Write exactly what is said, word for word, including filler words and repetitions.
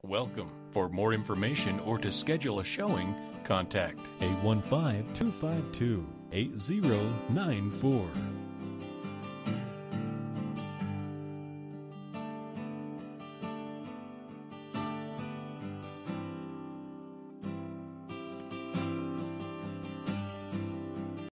Welcome. For more information or to schedule a showing, contact eight one five, two five two, eight zero nine four.